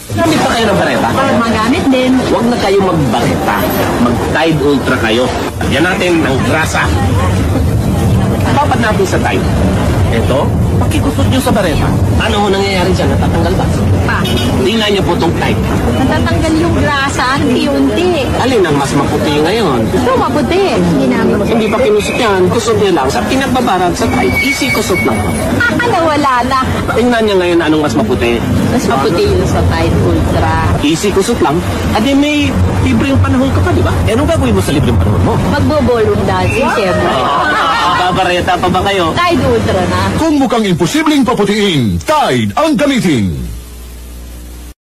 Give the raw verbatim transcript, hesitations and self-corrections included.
Gamit pa kayo ng bareta? Magamit din. Huwag na kayo magbareta. Mag-Tide Ultra kayo. Yan natin ng grasa. Papat natin sa Tide. Ito, pakikusot nyo sa bareta. Ano ho nangyayari dyan? Natatanggal ba? Pa. Tingnan nyo po itong Tide. Natatanggal yung grasa, unti-unti. Alin ang mas maputi ngayon? Ito, maputi. Hindi namin. Hindi pa kinusot yan. Kusot nyo lang. Sa pinagbabarag sa Tide, easy kusot lang. Ah, nawala na. Tingnan nyo ngayon anong mas maputi. Mas maputi yung sa Tide Ultra. Easy kusot lang. Adi may libreng panahon ka pa, di ba? Eh, anong gagawin mo sa libreng panahon mo? Magbo-volume dancing, siyempre. Babareta pa ba kayo? Tide Ultra na. Kung mukhang imposibleng paputiin, Tide ang gamitin.